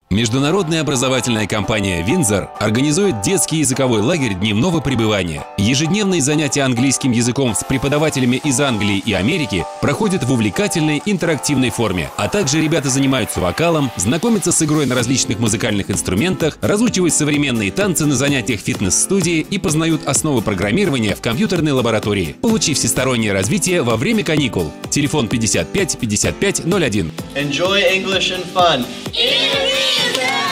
Международная образовательная компания «Виндзор» организует детский языковой лагерь дневного пребывания. Ежедневные занятия английским языком с преподавателями из Англии и Америки проходят в увлекательной интерактивной форме. А также ребята занимаются вокалом, знакомятся с игрой на различных музыкальных инструментах, разучивают современные танцы на занятиях фитнес-студии и познают основы программирования в компьютерной лаборатории. Получи всестороннее развитие во время каникул. Телефон 55 55 01. Enjoy English and fun. Yeah.